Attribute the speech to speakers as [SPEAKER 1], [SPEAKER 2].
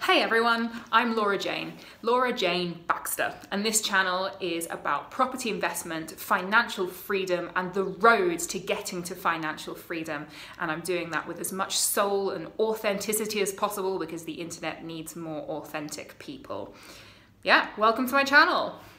[SPEAKER 1] Hey everyone, I'm Laura Jane Baxter, and this channel is about property investment, financial freedom, and the roads to getting to financial freedom. And I'm doing that with as much soul and authenticity as possible because the internet needs more authentic people. Yeah, welcome to my channel.